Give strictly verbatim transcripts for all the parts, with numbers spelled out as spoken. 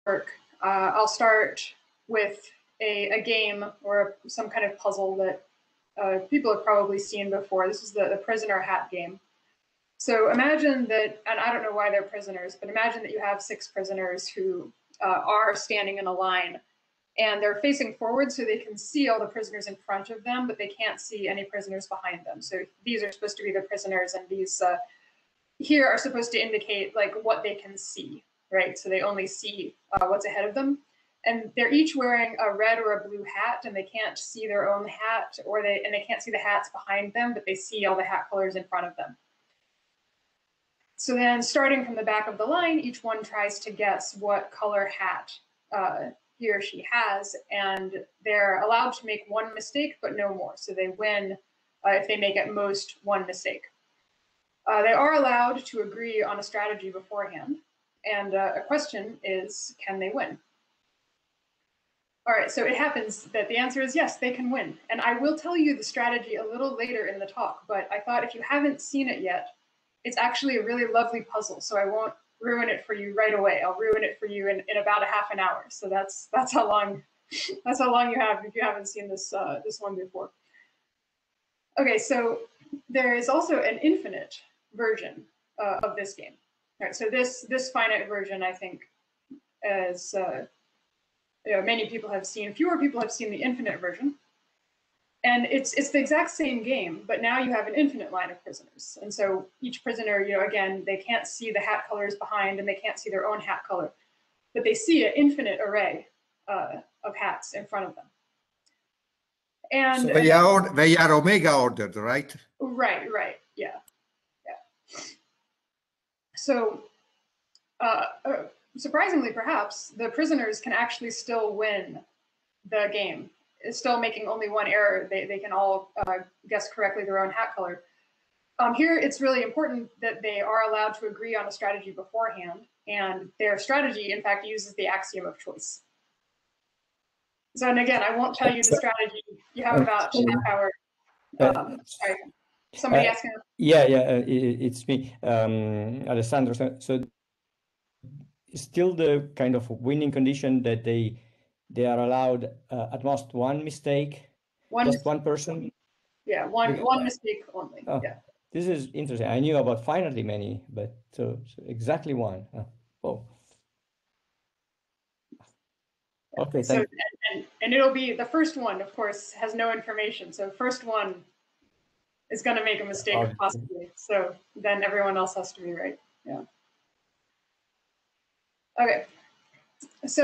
work, uh, I'll start with a, a game or some kind of puzzle that uh, people have probably seen before. This is the, the prisoner hat game. So imagine that, and I don't know why they're prisoners, but imagine that you have six prisoners who uh, are standing in a line, and they're facing forward so they can see all the prisoners in front of them, but they can't see any prisoners behind them. So these are supposed to be the prisoners, and these uh, here are supposed to indicate like what they can see, right? So they only see uh, what's ahead of them. And they're each wearing a red or a blue hat, and they can't see their own hat, or they and they can't see the hats behind them, but they see all the hat colors in front of them. So then, starting from the back of the line, each one tries to guess what color hat uh, he or she has, and they're allowed to make one mistake, but no more. So they win uh, if they make at most one mistake. Uh, they are allowed to agree on a strategy beforehand, and uh, a question is, can they win? All right, so it happens that the answer is yes, they can win. And I will tell you the strategy a little later in the talk, but I thought if you haven't seen it yet, it's actually a really lovely puzzle, so I won't ruin it for you right away. I'll ruin it for you in, in about a half an hour. So that's that's how long that's how long you have if you haven't seen this uh, this one before. Okay, so there is also an infinite version uh, of this game. All right, so this this finite version, I think, as uh, you know, many people have seen, fewer people have seen the infinite version. And it's it's the exact same game, but now you have an infinite line of prisoners. And so each prisoner, you know, again, they can't see the hat colors behind, and they can't see their own hat color, but they see an infinite array uh, of hats in front of them. And so they are they are omega ordered, right? Right, right, yeah, yeah. So, uh, uh, surprisingly, perhaps the prisoners can actually still win the game. Is still making only one error. They, they can all uh, guess correctly their own hat color. Um, here, it's really important that they are allowed to agree on a strategy beforehand, and their strategy, in fact, uses the axiom of choice. So, and again, I won't tell you the strategy. You have about a half hour. Um, sorry, somebody uh, asking. Yeah, yeah, uh, it, it's me, um, Alessandro. So, so still the kind of winning condition that they they are allowed uh, at most one mistake, one just one person. Yeah, one one mistake only. Oh, yeah. This is interesting. I knew about finitely many, but so, so exactly one. Oh, oh. Okay, So thank and, and, and it'll be the first one, of course, has no information. So first one is going to make a mistake oh. possibly. So then everyone else has to be right. Yeah. Okay. So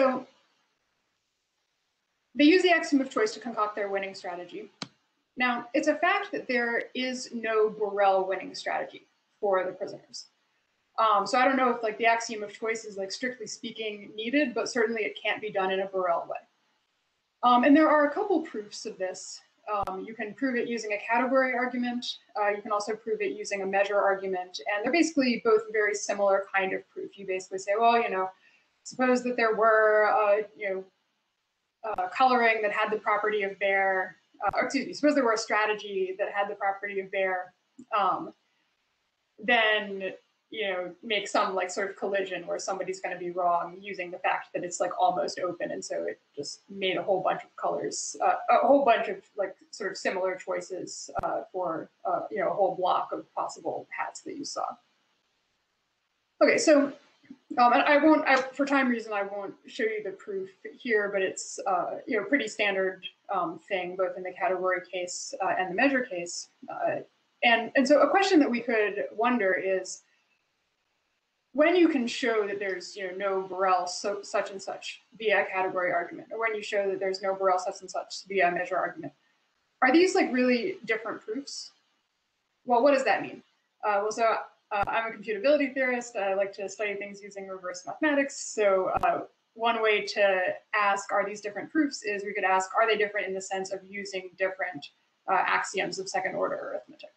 they use the axiom of choice to concoct their winning strategy. Now, it's a fact that there is no Borel winning strategy for the prisoners. Um, so I don't know if like the axiom of choice is like strictly speaking needed, but certainly it can't be done in a Borel way. Um, and there are a couple proofs of this. Um, you can prove it using a category argument. Uh, you can also prove it using a measure argument. And they're basically both very similar kind of proof. You basically say, well, you know, suppose that there were, uh, you know, uh, coloring that had the property of bear. Uh, or excuse me, suppose there were a strategy that had the property of bear, um, then, you know, make some like sort of collision where somebody's going to be wrong using the fact that it's like almost open. And so it just made a whole bunch of colors, uh, a whole bunch of like sort of similar choices uh, for, uh, you know, a whole block of possible hats that you saw. Okay, so Um, and I won't, I, for time reason, I won't show you the proof here, but it's uh, you know, pretty standard um, thing, both in the category case uh, and the measure case. Uh, and, and so a question that we could wonder is, when you can show that there's you know, no Borel so, such and such via a category argument, or when you show that there's no Borel such and such via a measure argument, are these like really different proofs? Well, what does that mean? Uh, well, so Uh, I'm a computability theorist. I like to study things using reverse mathematics. So uh, one way to ask, are these different proofs, is we could ask, are they different in the sense of using different uh, axioms of second order arithmetic?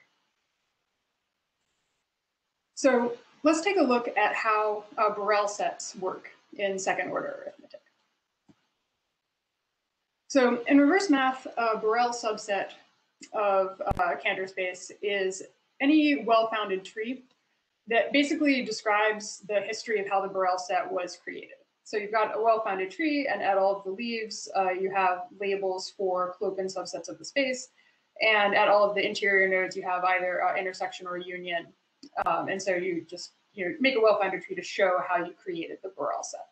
So let's take a look at how uh, Borel sets work in second order arithmetic. So in reverse math, a Borel subset of uh, Cantor space is any well-founded tree that basically describes the history of how the Borel set was created. So you've got a well-founded tree, and at all of the leaves, uh, you have labels for clopen subsets of the space. And at all of the interior nodes, you have either uh, intersection or union. Um, and so you just you know, make a well-founded tree to show how you created the Borel set.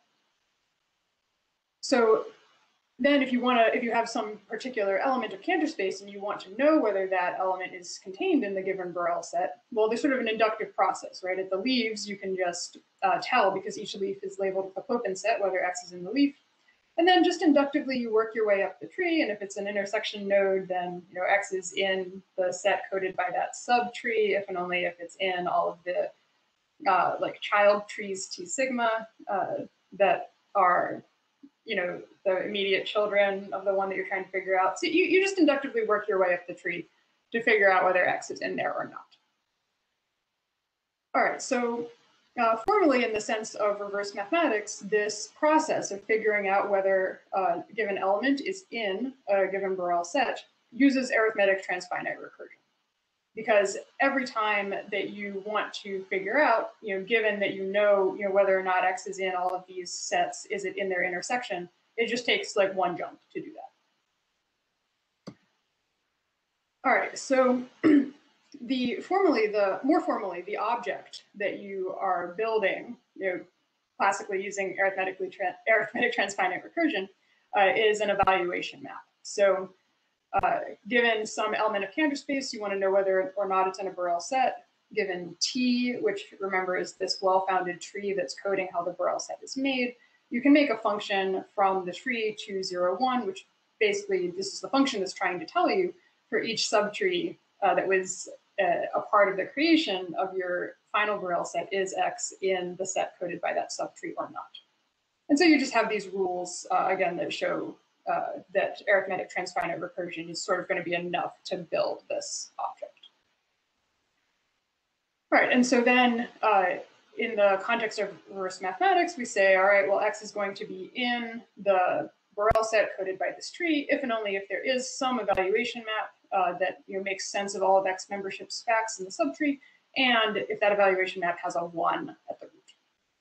So then if you want to, if you have some particular element of Cantor space and you want to know whether that element is contained in the given Borel set, well, there's sort of an inductive process, right? At the leaves, you can just uh, tell because each leaf is labeled with a clopen set, whether X is in the leaf. And then just inductively, you work your way up the tree. And if it's an intersection node, then you know X is in the set coded by that subtree, if and only if it's in all of the uh, like child trees T sigma uh, that are you know, the immediate children of the one that you're trying to figure out. So you, you just inductively work your way up the tree to figure out whether X is in there or not. All right, so uh, formally in the sense of reverse mathematics, this process of figuring out whether a given element is in a given Borel set uses arithmetic transfinite recursion. Because every time that you want to figure out, you know, given that you know, you know, whether or not X is in all of these sets, is it in their intersection? It just takes like one jump to do that. All right, so the formally, the more formally, the object that you are building, you know, classically using arithmetically tra arithmetic transfinite recursion, uh, is an evaluation map. So Uh, given some element of Cantor space, you want to know whether or not it's in a Borel set. Given T, which remember is this well-founded tree that's coding how the Borel set is made, you can make a function from the tree to zero, one, which basically this is the function that's trying to tell you for each subtree uh, that was uh, a part of the creation of your final Borel set, is X in the set coded by that subtree or not. And so you just have these rules, uh, again, that show Uh, that arithmetic transfinite recursion is sort of going to be enough to build this object. All right, and so then uh, in the context of reverse mathematics, we say, all right, well, X is going to be in the Borel set coded by this tree, if and only if there is some evaluation map uh, that you know, makes sense of all of X membership facts in the subtree, and if that evaluation map has a one at the root.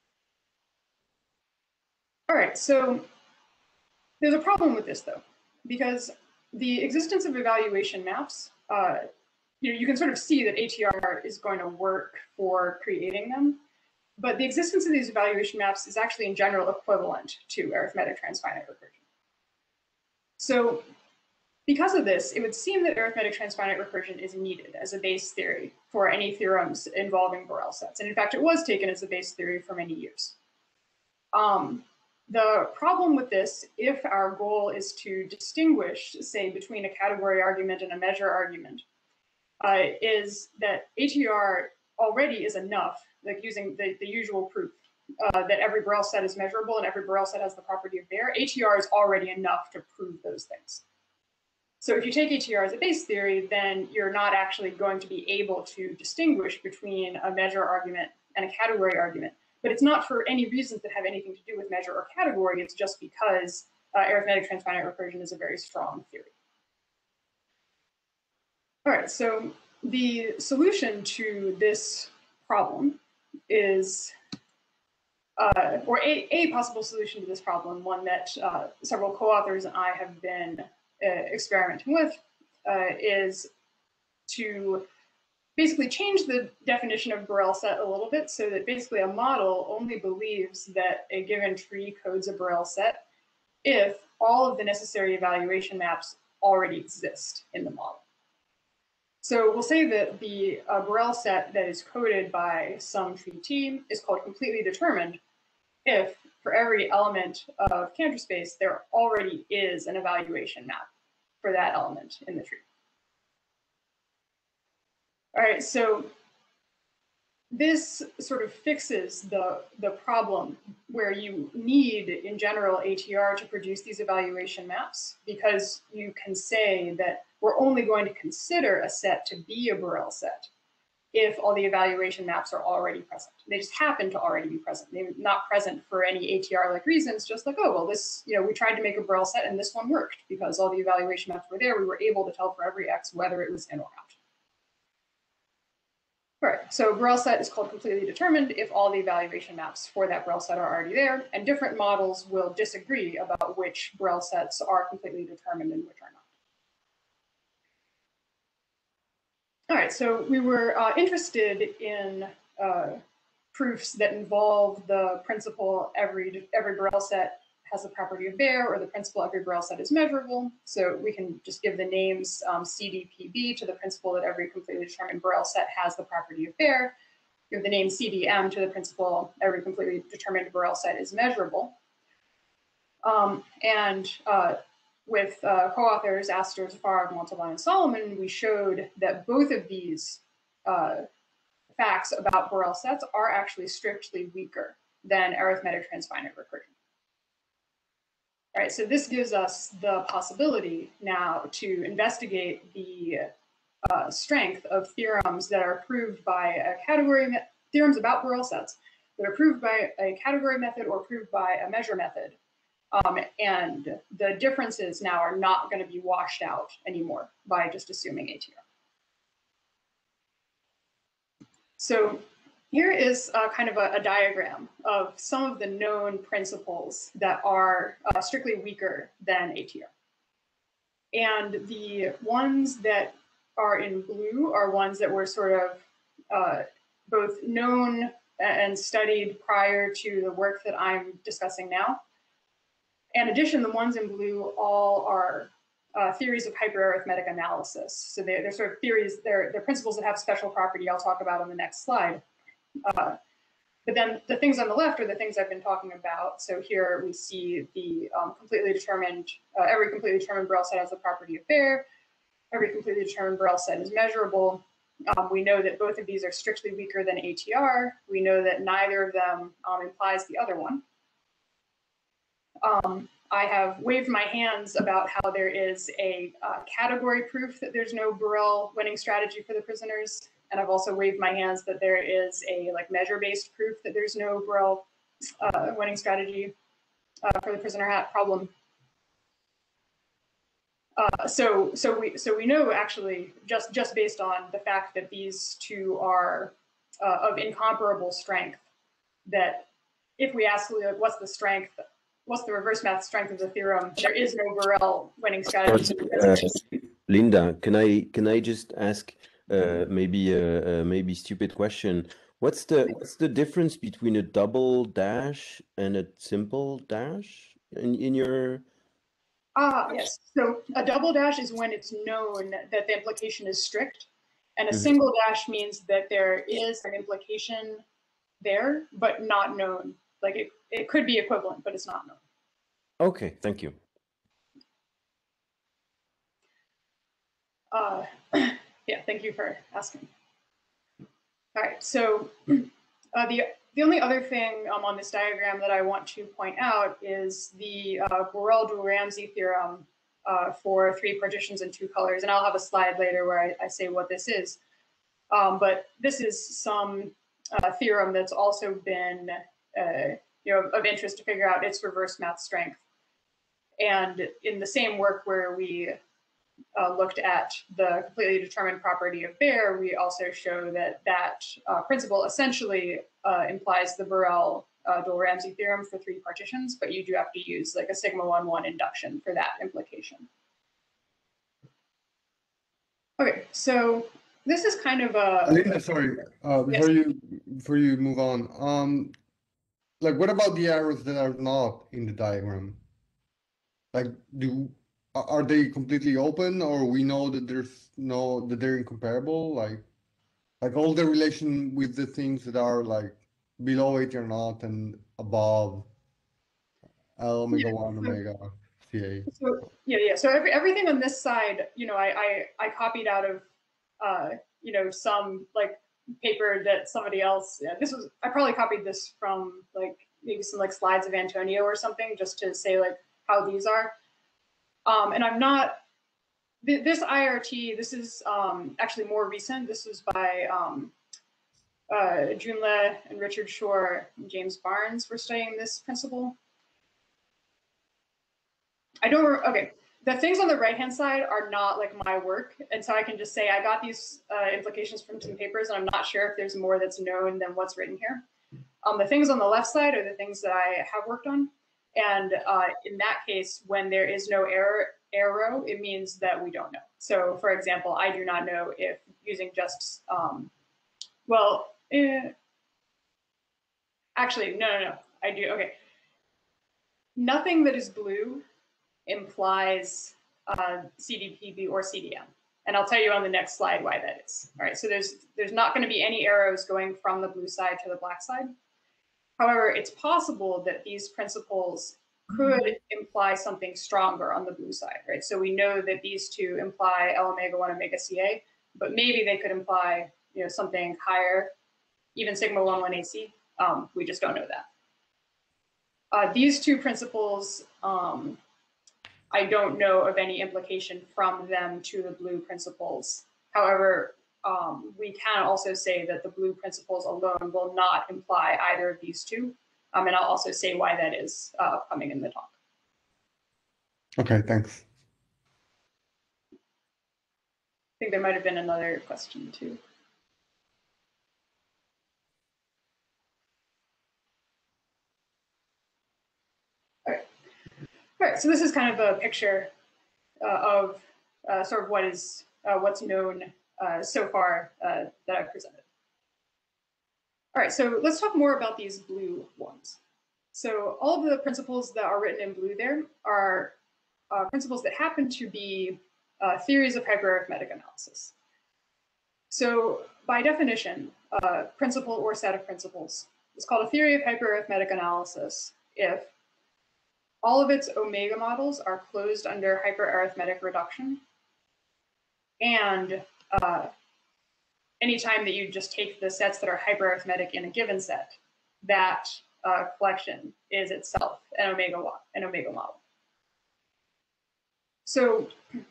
All right, so there's a problem with this, though, because the existence of evaluation maps, uh, you know, you can sort of see that A T R is going to work for creating them, but the existence of these evaluation maps is actually in general equivalent to arithmetic transfinite recursion. So because of this, it would seem that arithmetic transfinite recursion is needed as a base theory for any theorems involving Borel sets. And in fact, it was taken as a base theory for many years. Um, The problem with this, if our goal is to distinguish, say, between a category argument and a measure argument, uh, is that A T R already is enough, like using the, the usual proof uh, that every Borel set is measurable and every Borel set has the property of bear. A T R is already enough to prove those things. So if you take A T R as a base theory, then you're not actually going to be able to distinguish between a measure argument and a category argument. But it's not for any reasons that have anything to do with measure or category. It's just because uh, arithmetic transfinite recursion is a very strong theory. All right, so the solution to this problem is, uh, or a, a possible solution to this problem, one that uh, several co-authors and I have been uh, experimenting with, uh, is to basically change the definition of Borel set a little bit so that basically a model only believes that a given tree codes a Borel set if all of the necessary evaluation maps already exist in the model. So we'll say that the uh, Borel set that is coded by some tree T is called completely determined if for every element of Cantor space there already is an evaluation map for that element in the tree. All right, so this sort of fixes the, the problem where you need, in general, A T R to produce these evaluation maps, because you can say that we're only going to consider a set to be a Borel set if all the evaluation maps are already present. They just happen to already be present. They're not present for any A T R-like reasons, just like, oh, well, this, you know, we tried to make a Borel set and this one worked because all the evaluation maps were there. We were able to tell for every X whether it was in or out. All right, so Borel set is called completely determined if all the evaluation maps for that Borel set are already there, and different models will disagree about which Borel sets are completely determined and which are not. All right, so we were uh, interested in uh, proofs that involve the principle every, every Borel set has the property of Baire, or the principle every Borel set is measurable. So we can just give the names um, C D P B to the principle that every completely determined Borel set has the property of Baire. Give the name C D M to the principle every completely determined Borel set is measurable. Um, and uh, with uh, co-authors Astor, Zafarov, Montalban, and Solomon, we showed that both of these uh, facts about Borel sets are actually strictly weaker than arithmetic transfinite recursion. All right, so this gives us the possibility now to investigate the uh, strength of theorems that are proved by a category, theorems about Borel sets that are proved by a category method or proved by a measure method. Um, and the differences now are not going to be washed out anymore by just assuming A T R. So here is uh, kind of a, a diagram of some of the known principles that are uh, strictly weaker than A T R. And the ones that are in blue are ones that were sort of uh, both known and studied prior to the work that I'm discussing now. In addition, the ones in blue all are uh, theories of hyperarithmetic analysis. So they're, they're sort of theories, they're, they're principles that have special property I'll talk about on the next slide. Uh, but then the things on the left are the things I've been talking about. So here we see the um, completely determined, uh, every completely determined Borel set has the property of Baire. Every completely determined Borel set is measurable. Um, we know that both of these are strictly weaker than A T R. We know that neither of them um, implies the other one. Um, I have waved my hands about how there is a uh, category proof that there's no Borel winning strategy for the prisoners. And I've also waved my hands that there is a like measure-based proof that there's no Borel uh, winning strategy uh, for the prisoner hat problem. Uh, so, so we so we know actually just just based on the fact that these two are uh, of incomparable strength, that if we ask like, what's the strength, what's the reverse math strength of the theorem, there is no Borel winning strategy. Uh, Linda, can I can I just ask uh, maybe a, a maybe stupid question? What's the what's the difference between a double dash and a simple dash in in your? Ah, yes. So a double dash is when it's known that the implication is strict, and a Mm-hmm. single dash means that there is an implication there, but not known. Like it, it could be equivalent, but it's not known. Okay, thank you. Uh, yeah, thank you for asking. All right, so uh, the the only other thing um, on this diagram that I want to point out is the uh, Borel dual Ramsey theorem uh, for three partitions and two colors, and I'll have a slide later where I, I say what this is. Um, but this is some uh, theorem that's also been uh, you know of interest to figure out its reverse math strength. And in the same work where we Uh, looked at the completely determined property of Baire, we also show that that uh, principle essentially uh, implies the Borel uh, dual Ramsey theorem for three partitions, but you do have to use like a sigma one one induction for that implication. Okay, so this is kind of a. Linda, sorry, uh, before Yes. you before you move on, um, like what about the arrows that are not in the diagram? Like, do are are they completely open, or we know that there's no that they're incomparable? Like, like all the relation with the things that are like below eighty or not and above L omega Yeah, one so- omega C A. So yeah, yeah. So every, everything on this side, you know, I, I I copied out of, uh, you know, some like paper that somebody else. Yeah, this was I probably copied this from like maybe some like slides of Antonio or something, just to say like how these are. Um, and I'm not. Th this I R T. This is um, actually more recent. This was by um, uh, Junle and Richard Shore and James Barnes were studying this principle. I don't, okay, the things on the right-hand side are not like my work. And so I can just say, I got these uh, implications from some papers, and I'm not sure if there's more that's known than what's written here. Um, the things on the left side are the things that I have worked on. And uh, in that case, when there is no error, arrow, it means that we don't know. So for example, I do not know if using just, um, well, eh, actually, no, no, no, I do, okay. Nothing that is blue implies uh, C D P B or C D M. And I'll tell you on the next slide why that is. All right, so there's, there's not gonna be any arrows going from the blue side to the black side. However, it's possible that these principles could imply something stronger on the blue side, right? So we know that these two imply L omega one omega C A, but maybe they could imply, you know, something higher, even sigma one one A C. Um, we just don't know that. Uh, these two principles, um, I don't know of any implication from them to the blue principles. However, um, we can also say that the blue principles alone will not imply either of these two. Um, and I'll also say why that is uh, coming in the talk. Okay, thanks. I think there might have been another question too. All right. All right, so this is kind of a picture uh, of uh, sort of what is uh, what's known uh, so far uh, that I've presented. All right, so let's talk more about these blue ones. So all of the principles that are written in blue there are uh, principles that happen to be uh, theories of hyperarithmetic analysis. So by definition, uh, principle or set of principles is called a theory of hyperarithmetic analysis if all of its omega models are closed under hyperarithmetic reduction, and uh, anytime that you just take the sets that are hyperarithmetic in a given set, that uh, collection is itself an omega, an omega model. So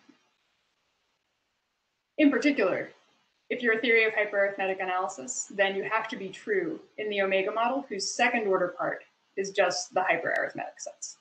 in particular, if you're a theory of hyperarithmetic analysis, then you have to be true in the omega model whose second order part is just the hyperarithmetic sets.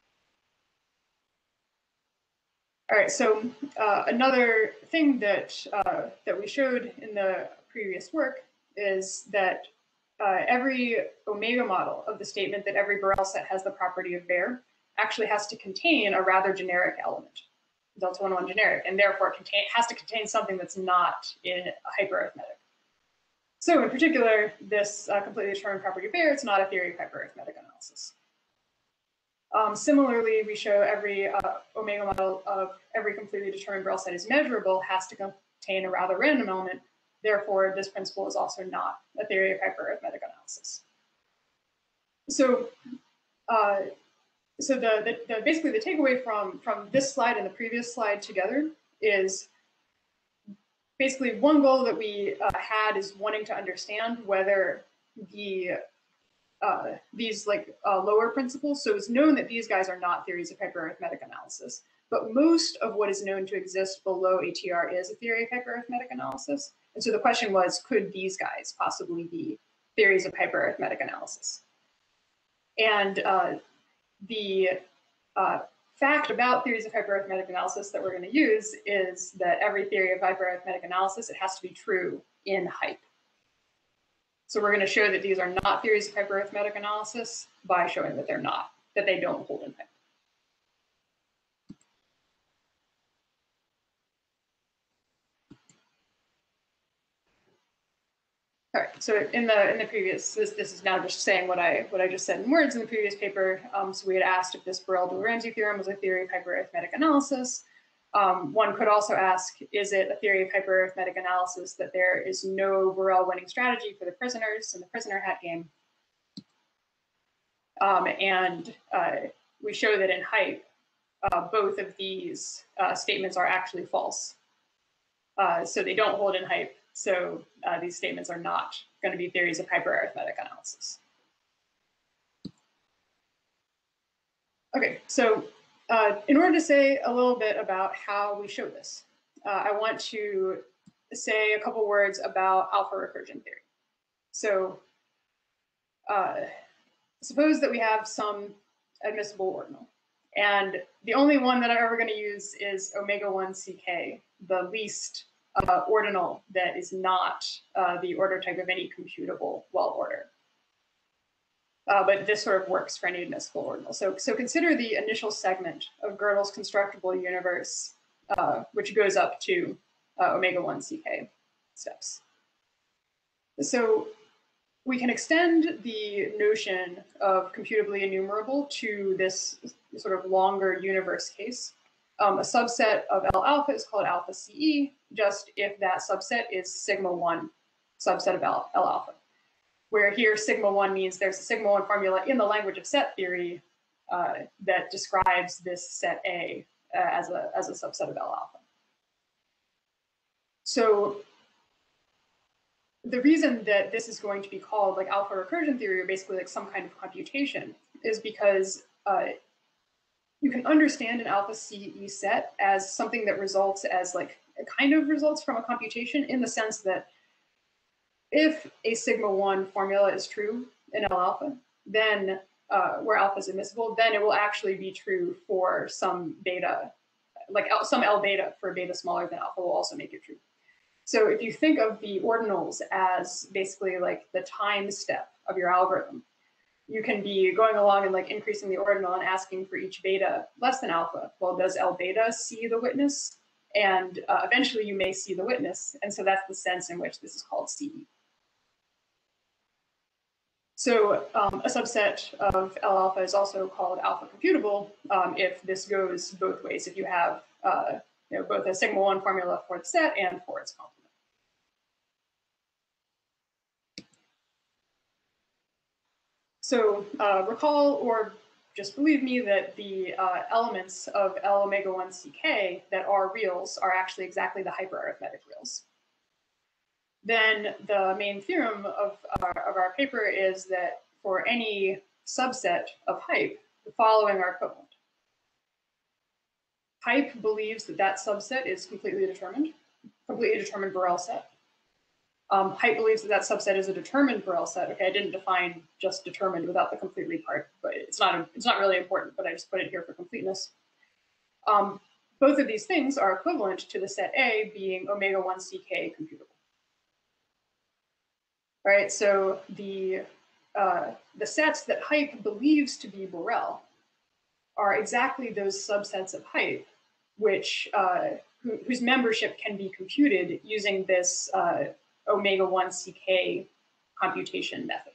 All right, so uh, another thing that, uh, that we showed in the previous work is that uh, every omega model of the statement that every Borel set has the property of Baire actually has to contain a rather generic element, delta one one generic, and therefore contain, has to contain something that's not in hyperarithmetic. So in particular, this uh, completely determined property of Baire, it's not a theory of hyperarithmetic analysis. Um, similarly, we show every uh, omega model of every completely determined Borel set is measurable has to contain a rather random element. Therefore, this principle is also not a theory of hyperarithmetic analysis. So, uh, so the, the, the basically the takeaway from, from this slide and the previous slide together is basically one goal that we uh, had is wanting to understand whether the Uh, these like uh, lower principles. So it's known that these guys are not theories of hyperarithmetic analysis, but most of what is known to exist below A T R is a theory of hyperarithmetic analysis. And so the question was, could these guys possibly be theories of hyperarithmetic analysis? And uh, the uh, fact about theories of hyperarithmetic analysis that we're going to use is that every theory of hyperarithmetic analysis, it has to be true in H Y P. So we're going to show that these are not theories of hyperarithmetic analysis by showing that they're not, that they don't hold in H Y P. All right, so in the in the previous, this, this is now just saying what I what I just said in words in the previous paper. Um, so we had asked if this Borel-Ramsey theorem was a theory of hyperarithmetic analysis. Um, one could also ask, is it a theory of hyperarithmetic analysis that there is no Borel winning strategy for the prisoners in the prisoner hat game? Um, and uh, we show that in H Y P, uh, both of these uh, statements are actually false. Uh, so they don't hold in H Y P. So uh, these statements are not going to be theories of hyperarithmetic analysis. Okay, so uh, in order to say a little bit about how we show this, uh, I want to say a couple words about alpha recursion theory. So uh, suppose that we have some admissible ordinal, And the only one that I'm ever going to use is omega one C K, the least uh, ordinal that is not uh, the order type of any computable well order. Uh, but this sort of works for any admissible ordinal. So, so consider the initial segment of Gödel's constructible universe, uh, which goes up to uh, omega one C K steps. So we can extend the notion of computably enumerable to this sort of longer universe case. Um, a subset of L alpha is called alpha C E, just if that subset is sigma one subset of L, L alpha, where here sigma one means there's a sigma one formula in the language of set theory uh, that describes this set A uh, as, a, as a subset of L alpha. So the reason that this is going to be called like alpha recursion theory, or basically like some kind of computation, is because uh, you can understand an alpha C E set as something that results as like a kind of results from a computation, in the sense that if a sigma one formula is true in L alpha, then uh, where alpha is admissible, then it will actually be true for some beta, like some L beta for beta smaller than alpha will also make it true. So if you think of the ordinals as basically like the time step of your algorithm, you can be going along and like increasing the ordinal and asking for each beta less than alpha. Well, does L beta see the witness? And uh, eventually you may see the witness. And so that's the sense in which this is called C E. So um, a subset of L alpha is also called alpha computable um, if this goes both ways, if you have uh, you know, both a sigma one formula for the set and for its complement. So uh, recall, or just believe me, that the uh, elements of L omega one C K that are reals are actually exactly the hyperarithmetic reals. Then the main theorem of our, of our paper is that for any subset of H Y P, the following are equivalent. H Y P believes that that subset is completely determined, completely determined Borel set. Um, H Y P believes that that subset is a determined Borel set. Okay, I didn't define just determined without the completely part, but it's not, it's not really important, but I just put it here for completeness. Um, both of these things are equivalent to the set A being omega one C K computable. All right, so the, uh, the sets that H Y P believes to be Borel are exactly those subsets of H Y P which, uh, who, whose membership can be computed using this uh, omega one C K computation method.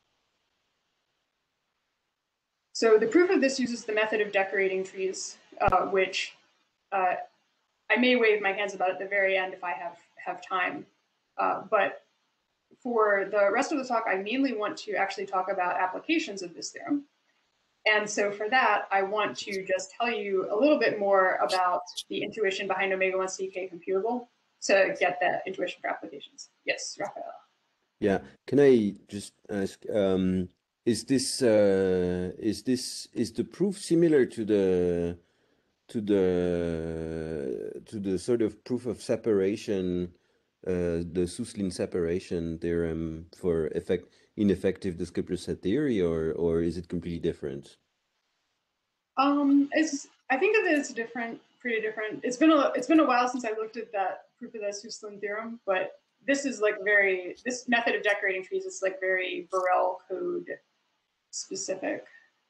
So the proof of this uses the method of decorating trees, uh, which uh, I may wave my hands about at the very end if I have, have time. Uh, but for the rest of the talk, I mainly want to actually talk about applications of this theorem. And so for that, I want to just tell you a little bit more about the intuition behind omega one C K computable to get that intuition for applications. Yes, Raphael. Yeah, can I just ask, um, is this uh, is this is the proof similar to the to the to the sort of proof of separation, uh, the Suslin separation theorem for effect ineffective descriptor set theory, or or is it completely different? Um, it's I think of it as different, pretty different. It's been a it's been a while since I looked at that proof of the Suslin theorem, but this is like very, this method of decorating trees is like very Borel code specific.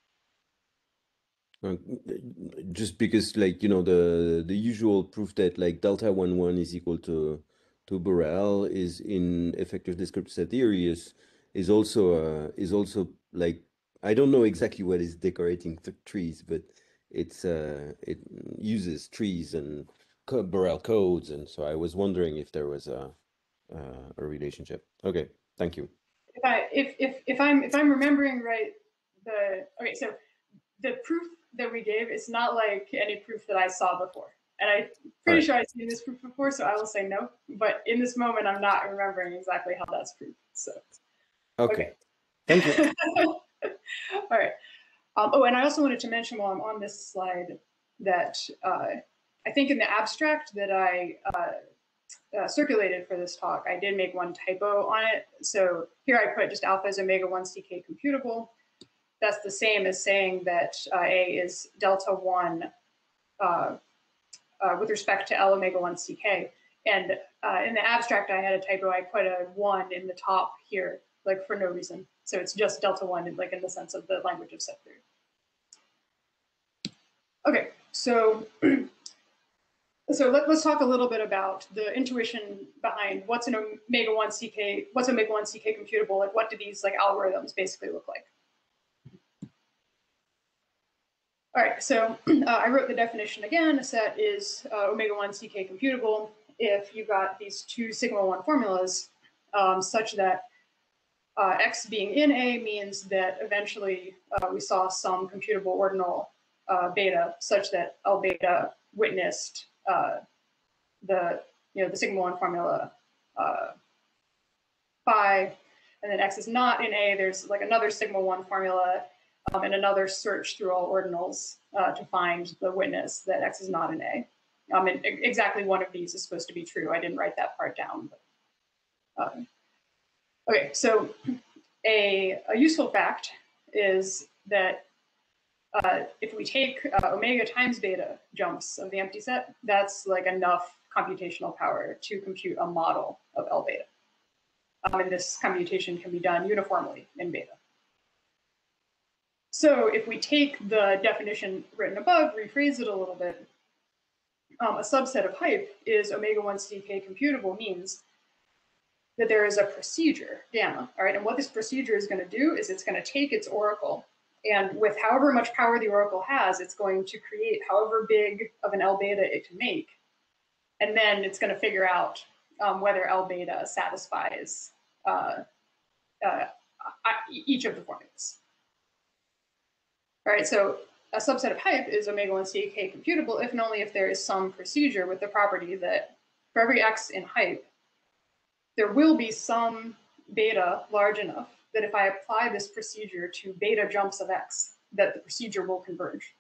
Uh, just because, like, you know, the the usual proof that like delta one one is equal to to Borel is in effective descriptor set theory is is also uh, is also like, I don't know exactly what is decorating th trees, but it's uh it uses trees and co Borel codes, and so I was wondering if there was a uh, a relationship. Okay, thank you. If I if if if I'm if I'm remembering right, the okay, so the proof that we gave is not like any proof that I saw before, and I'm pretty Right. sure I've seen this proof before, so I will say no. But in this moment, I'm not remembering exactly how that's proved. So Okay, okay. thank you. All right. Um, oh, and I also wanted to mention while I'm on this slide that uh, I think in the abstract that I uh, uh, circulated for this talk, I did make one typo on it. So here I put just alpha is omega one C K computable. that's the same as saying that uh, A is delta one uh, uh, with respect to L omega one C K. And uh, in the abstract, I had a typo. I put a one in the top here, like for no reason. So it's just delta one, like in the sense of the language of set theory. Okay, so so let, let's talk a little bit about the intuition behind what's an omega one C K, what's omega one C K computable, like what do these like algorithms basically look like? All right, so uh, I wrote the definition again. A set is uh, omega one C K computable if you got these two sigma one formulas um, such that uh, X being in A means that eventually uh, we saw some computable ordinal uh, beta such that L beta witnessed uh, the, you know, the sigma one formula uh, phi, and then X is not in A. There's like another sigma one formula um, and another search through all ordinals uh, to find the witness that X is not in A. Um, and exactly one of these is supposed to be true. I didn't write that part down. But, um, okay, so a, a useful fact is that uh, if we take uh, omega times beta jumps of the empty set, that's like enough computational power to compute a model of L beta. Um, and this computation can be done uniformly in beta. So if we take the definition written above, rephrase it a little bit, um, a subset of H Y P is omega one C K computable means that there is a procedure, gamma, all right? And what this procedure is gonna do is it's gonna take its oracle, and with however much power the oracle has, it's going to create however big of an L beta it can make. And then it's gonna figure out um, whether L beta satisfies uh, uh, each of the formulas. All right, so a subset of H Y P is omega one C K computable if and only if there is some procedure with the property that for every X in H Y P, there will be some beta large enough that if I apply this procedure to beta jumps of X, that the procedure will converge.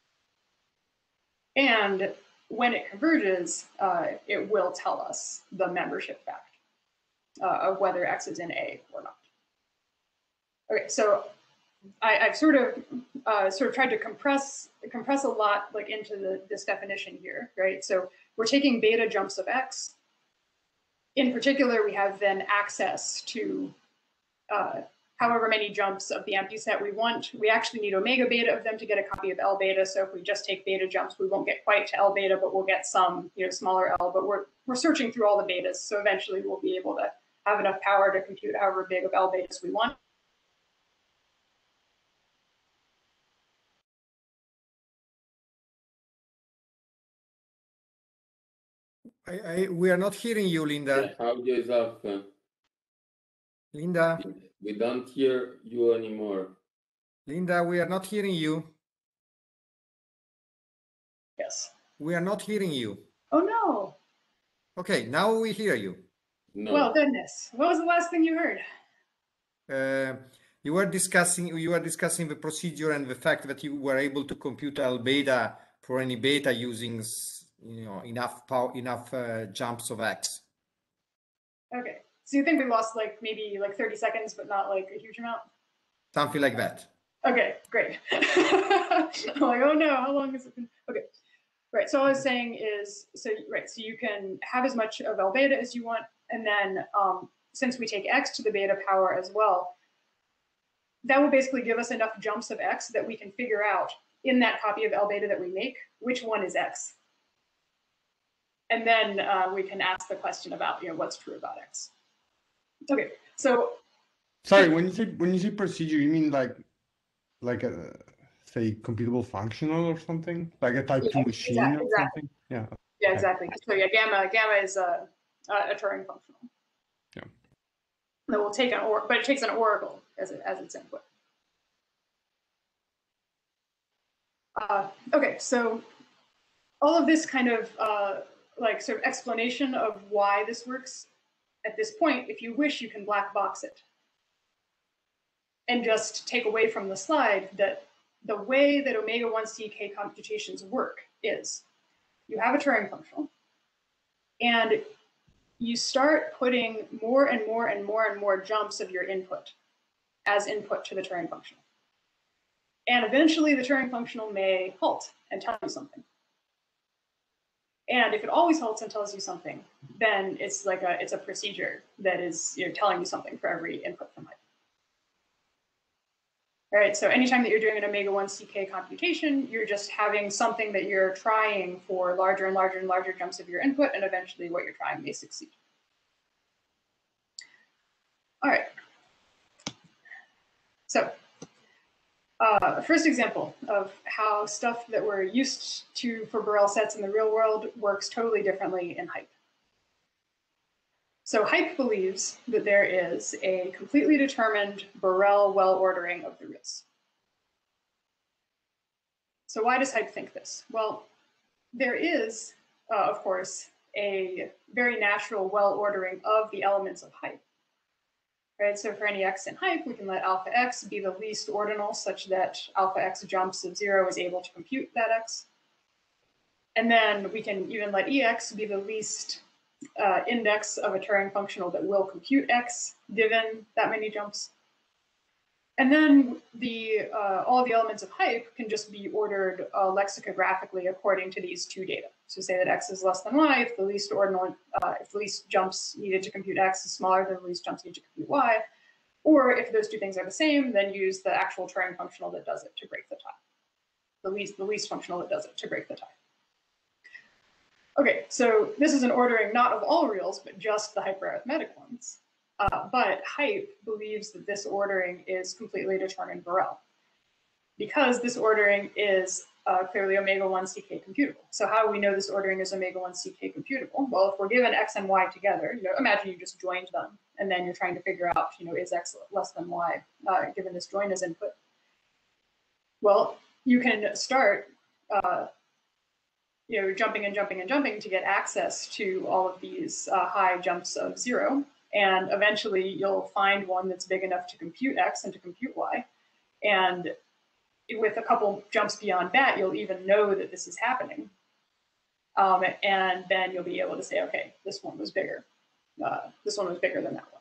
And when it converges, uh, it will tell us the membership fact uh, of whether X is in A or not. Okay, so I, I've sort of uh, sort of tried to compress compress a lot like into the, this definition here, right? So we're taking beta jumps of X. In particular, we have then access to uh, however many jumps of the empty set we want. We actually need omega beta of them to get a copy of L beta. So if we just take beta jumps, we won't get quite to L beta, but we'll get some, you know, smaller L. But we're we're searching through all the betas, so eventually we'll be able to have enough power to compute however big of L betas we want. I, I, we are not hearing you, Linda. The audio is off. uh, Linda, We don't hear you anymore. Linda, we are not hearing you. Yes. We are not hearing you. Oh no. Okay, now we hear you. No. Well, goodness. What was the last thing you heard? Uh, you were discussing you were discussing the procedure and the fact that you were able to compute L beta for any beta using, you know, enough power, enough uh, jumps of X. Okay. So you think we lost like maybe like thirty seconds, but not like a huge amount? Something like that. Okay, great. I'm like, oh no, how long has it been? Okay, right. So all I was saying is, so right, so you can have as much of L beta as you want, and then um, since we take X to the beta power as well, that will basically give us enough jumps of X that we can figure out in that copy of L beta that we make, which one is X. And then uh, we can ask the question about, you know, what's true about X. Okay, so. Sorry, when you say when you say procedure, you mean like like a say computable functional or something, like a type Yeah, two machine exactly, or exactly. something? Yeah. Yeah, Okay. exactly. So yeah, gamma gamma is a a, a Turing functional. Yeah. That will take an or, but it takes an oracle as it as its input. Uh, okay, so all of this kind of uh, like sort of explanation of why this works. At this point, if you wish, you can black box it and just take away from the slide that the way that omega one C K computations work is you have a Turing functional and you start putting more and more and more and more jumps of your input as input to the Turing functional. And eventually the Turing functional may halt and tell you something. And if it always halts and tells you something, then it's like a it's a procedure that is you know, telling you something for every input from H Y P. All right, so anytime that you're doing an omega one C K computation, you're just having something that you're trying for larger and larger and larger jumps of your input, and eventually what you're trying may succeed. All right. So uh, first example of how stuff that we're used to for Borel sets in the real world works totally differently in H Y P. So H Y P believes that there is a completely determined Borel well-ordering of the reals. So why does H Y P think this? Well, there is, uh, of course, a very natural well-ordering of the elements of H Y P. Right, so for any x in H Y P, we can let alpha x be the least ordinal such that alpha x jumps of zero is able to compute that x. And then we can even let ex be the least uh, index of a Turing functional that will compute x given that many jumps. And then the uh, all the elements of H Y P can just be ordered uh, lexicographically according to these two data. So say that x is less than y if the least ordinal, uh, if the least jumps needed to compute x is smaller than the least jumps needed to compute y, or if those two things are the same, then use the actual Turing functional that does it to break the tie. The least, the least functional that does it to break the tie. Okay, so this is an ordering not of all reals, but just the hyperarithmetic ones. Uh, but H Y P believes that this ordering is completely determined Borel, because this ordering is uh, clearly omega one C K computable. So how do we know this ordering is omega one C K computable? Well, if we're given x and y together, you know, imagine you just joined them, and then you're trying to figure out, you know, is x less than y uh, given this join as input? Well, you can start, uh, you know, jumping and jumping and jumping to get access to all of these uh, high jumps of zero. And eventually you'll find one that's big enough to compute x and to compute y. And with a couple jumps beyond that, you'll even know that this is happening. Um, and then you'll be able to say, okay, this one was bigger. Uh, this one was bigger than that one.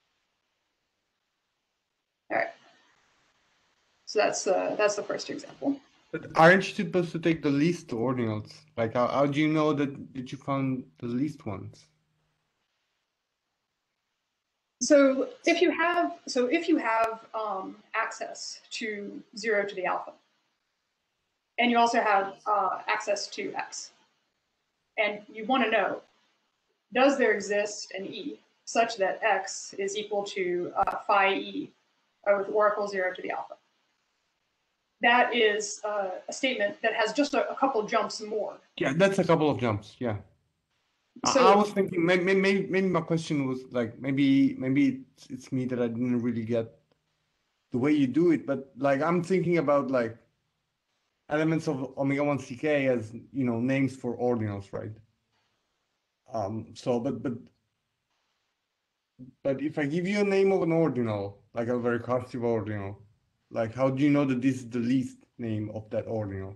All right. So that's, uh, that's the first example. But aren't you supposed to take the least ordinals? Like, how, how do you know that, that you found the least ones? So if you have, so if you have um, access to zero to the alpha, and you also have uh, access to x, and you want to know, does there exist an e such that x is equal to uh, phi e uh, with oracle zero to the alpha? That is uh, a statement that has just a, a couple jumps more. Yeah, that's a couple of jumps. Yeah. So, I, I was thinking maybe, maybe maybe my question was like maybe maybe it's, it's me that I didn't really get the way you do it, but like I'm thinking about like elements of omega one C K as, you know, names for ordinals, right? Um. So, but but but if I give you a name of an ordinal, like a very recursive ordinal, like how do you know that this is the least name of that ordinal?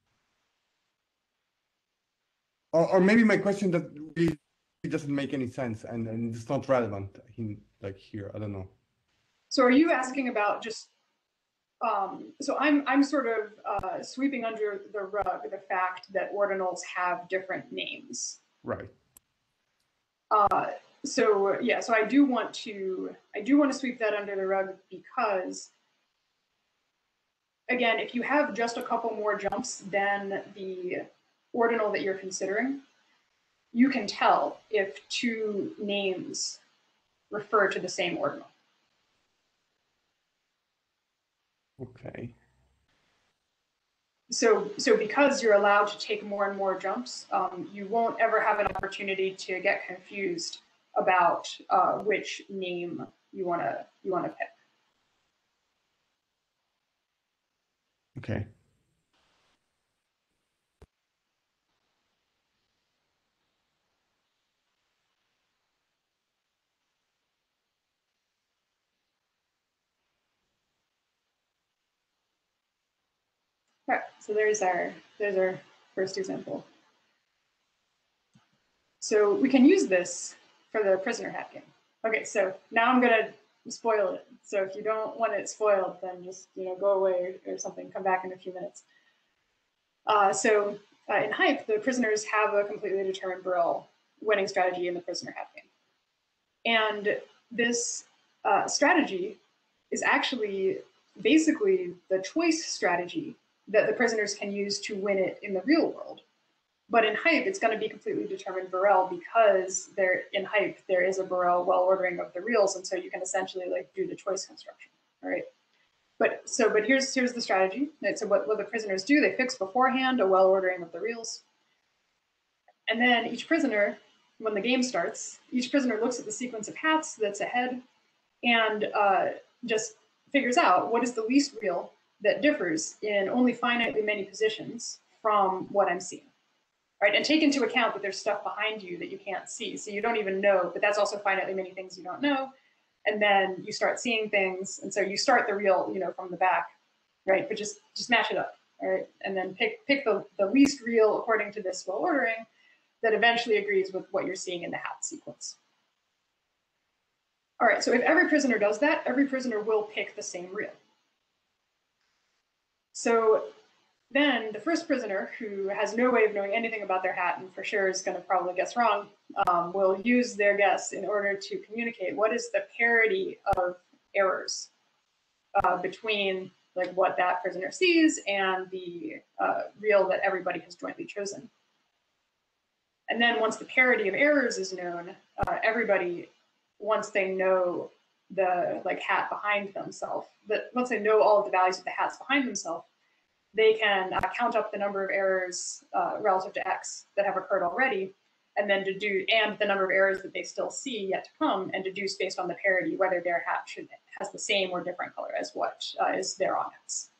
Or, or maybe my question that really doesn't make any sense and, and it's not relevant in like here. I don't know. So are you asking about just, um, so I'm, I'm sort of uh, sweeping under the rug the fact that ordinals have different names. Right. Uh, so yeah, so I do want to, I do want to sweep that under the rug because, again, if you have just a couple more jumps than the ordinal that you're considering, you can tell if two names refer to the same ordinal. Okay. So, so because you're allowed to take more and more jumps, um, you won't ever have an opportunity to get confused about uh, which name you want to you want to pick. Okay. All right, so there's our there's our first example. So we can use this for the prisoner hat game. Okay, so now I'm gonna spoil it. So if you don't want it spoiled, then just you know go away or, or something. Come back in a few minutes. Uh, so uh, in H Y P, the prisoners have a completely determined Borel winning strategy in the prisoner hat game, and this uh, strategy is actually basically the choice strategy that the prisoners can use to win it in the real world. But in H Y P, it's going to be completely determined Borel because there in H Y P there is a Borel well ordering of the reals, and so you can essentially like do the choice construction, all right? But so, but here's here's the strategy. Right? So what, what the prisoners do, they fix beforehand a well ordering of the reals, and then each prisoner, when the game starts, each prisoner looks at the sequence of hats that's ahead, and uh, just figures out what is the least real that differs in only finitely many positions from what I'm seeing. Right, and take into account that there's stuff behind you that you can't see, so you don't even know, but that's also finitely many things you don't know, and then you start seeing things, and so you start the real, you know, from the back, right, but just just match it up, all right, and then pick pick the, the least real according to this well ordering that eventually agrees with what you're seeing in the hat sequence. All right, so if every prisoner does that, every prisoner will pick the same real. So then the first prisoner, who has no way of knowing anything about their hat and for sure is going to probably guess wrong, um, will use their guess in order to communicate what is the parity of errors uh, between like what that prisoner sees and the uh, real that everybody has jointly chosen. And then once the parity of errors is known, uh, everybody, once they know the like hat behind themselves, but once they know all of the values of the hats behind themselves, they can uh, count up the number of errors uh, relative to X that have occurred already, and then deduce, and the number of errors that they still see yet to come, and deduce based on the parity whether their hat should has the same or different color as what uh, is there on X.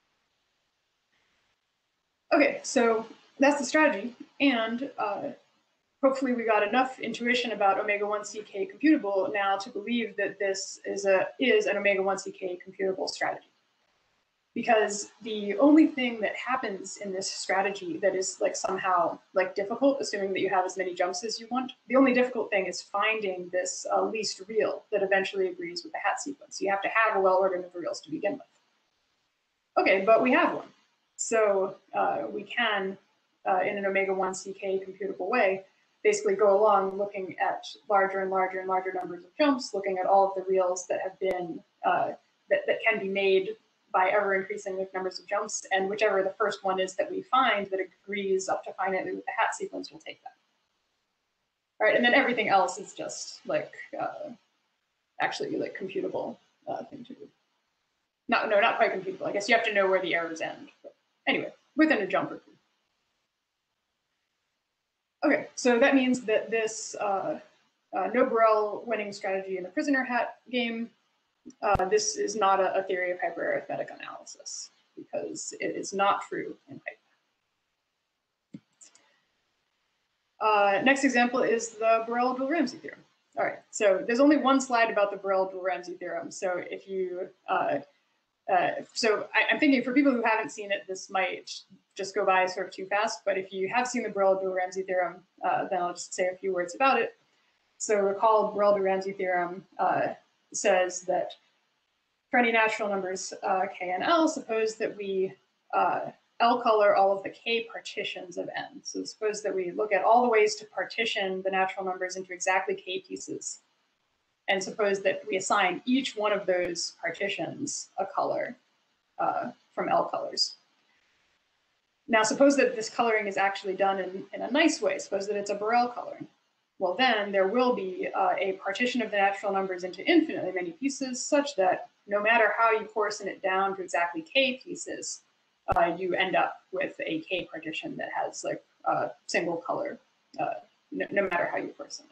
Okay, so that's the strategy, and uh, hopefully we got enough intuition about omega one C K computable now to believe that this is a is an omega one C K computable strategy. Because the only thing that happens in this strategy that is like somehow like difficult, assuming that you have as many jumps as you want, the only difficult thing is finding this uh, least real that eventually agrees with the hat sequence. You have to have a well-ordered of reals to begin with. Okay, but we have one. So uh, we can, uh, in an omega one C K computable way, basically go along looking at larger and larger and larger numbers of jumps, looking at all of the reals that have been, uh, that, that can be made by ever increasing with numbers of jumps, and whichever the first one is that we find that agrees up to finitely with the hat sequence, we'll take that. All right, and then everything else is just like uh, actually like computable uh, thing to do. No, no, not quite computable. I guess you have to know where the errors end. But anyway, within a jump or two. Okay, so that means that this uh, uh, no Borel winning strategy in the prisoner hat game, Uh, this is not a, a theory of hyperarithmetic analysis because it is not true in H Y P. Uh, next example is the Borel dual Ramsey theorem. All right, so there's only one slide about the Borel dual Ramsey theorem. So if you, uh, uh, so I, I'm thinking for people who haven't seen it, this might just go by sort of too fast. But if you have seen the Borel dual Ramsey theorem, uh, then I'll just say a few words about it. So recall Borel dual Ramsey theorem uh, says that for any natural numbers uh, k and l, suppose that we uh, L color all of the k partitions of n. So suppose that we look at all the ways to partition the natural numbers into exactly k pieces, and suppose that we assign each one of those partitions a color uh, from L colors. Now suppose that this coloring is actually done in, in a nice way. Suppose that it's a Borel coloring. Well, then there will be uh, a partition of the natural numbers into infinitely many pieces such that no matter how you coarsen it down to exactly k pieces, uh, you end up with a k partition that has like a single color, uh, no, no matter how you coarsen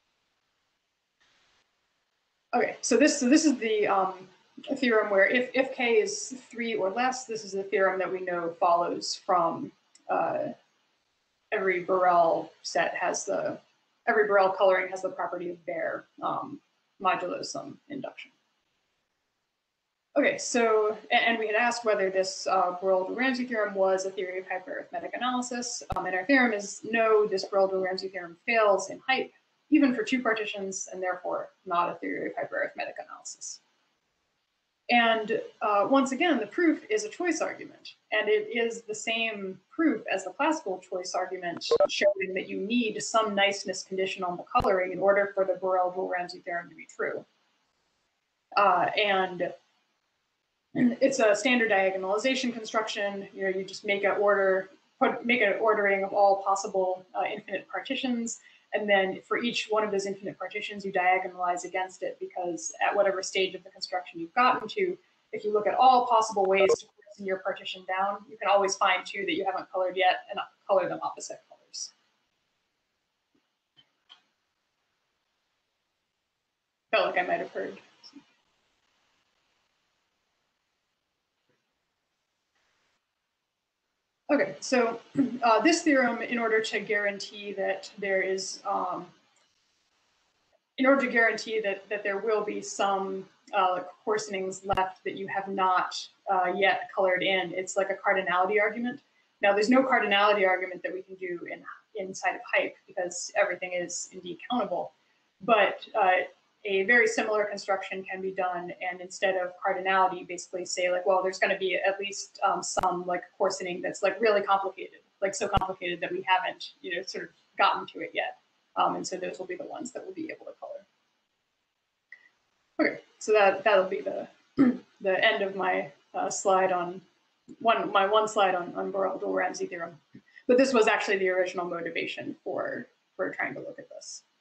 it. Okay, so this so this is the um, theorem where if, if k is three or less, this is a theorem that we know follows from uh, every Borel set has the every Borel coloring has the property of bare um, modulo some induction. Okay, so, and we had asked whether this uh, Borel-Ramsey theorem was a theory of hyperarithmetic analysis, um, and our theorem is no, this Borel-Ramsey theorem fails in H Y P even for two partitions, and therefore not a theory of hyperarithmetic analysis. And uh, once again, the proof is a choice argument, and it is the same proof as the classical choice argument, showing that you need some niceness condition on the coloring in order for the Borel dual Ramsey theorem to be true. Uh, and it's a standard diagonalization construction. You know, you just make an order, put, make an ordering of all possible uh, infinite partitions, and then for each one of those infinite partitions, you diagonalize against it, because at whatever stage of the construction you've gotten to, if you look at all possible ways to coarsen your partition down, you can always find two that you haven't colored yet and color them opposite colors. Felt like I might have heard. Okay, so uh, this theorem, in order to guarantee that there is, um, in order to guarantee that, that there will be some uh, coarsenings left that you have not uh, yet colored in, it's like a cardinality argument. Now, there's no cardinality argument that we can do in inside of H Y P, because everything is indeed countable. But uh, a very similar construction can be done, and instead of cardinality, basically say like, well, there's going to be at least um, some like coarsening that's like really complicated, like so complicated that we haven't, you know, sort of gotten to it yet. Um, and so those will be the ones that we'll be able to color. Okay, so that that'll be the the end of my uh, slide on one my one slide on on Borel dual Ramsey theorem. But this was actually the original motivation for for trying to look at this.